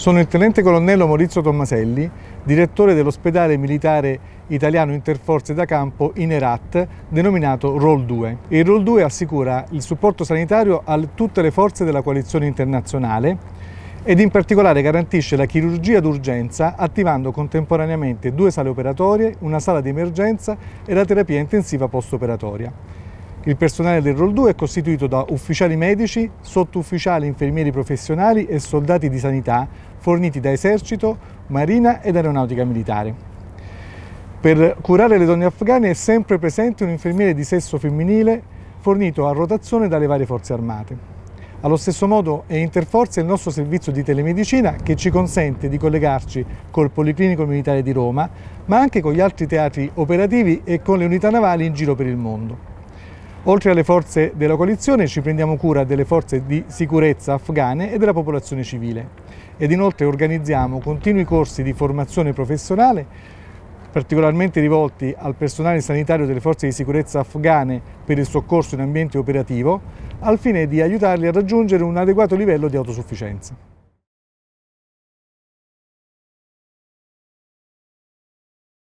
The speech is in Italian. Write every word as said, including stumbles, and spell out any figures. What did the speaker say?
Sono il tenente colonnello Maurizio Tommaselli, direttore dell'ospedale militare italiano interforze da campo in Herat, denominato R O L due. Il R O L due assicura il supporto sanitario a tutte le forze della coalizione internazionale ed in particolare garantisce la chirurgia d'urgenza attivando contemporaneamente due sale operatorie, una sala di emergenza e la terapia intensiva post-operatoria. Il personale del R O L due è costituito da ufficiali medici, sottufficiali infermieri professionali e soldati di sanità forniti da esercito, marina ed aeronautica militare. Per curare le donne afghane è sempre presente un infermiere di sesso femminile fornito a rotazione dalle varie forze armate. Allo stesso modo è Interforze il nostro servizio di telemedicina che ci consente di collegarci col Policlinico Militare di Roma, ma anche con gli altri teatri operativi e con le unità navali in giro per il mondo. Oltre alle forze della coalizione ci prendiamo cura delle forze di sicurezza afghane e della popolazione civile ed inoltre organizziamo continui corsi di formazione professionale particolarmente rivolti al personale sanitario delle forze di sicurezza afghane per il soccorso in ambiente operativo al fine di aiutarli a raggiungere un adeguato livello di autosufficienza.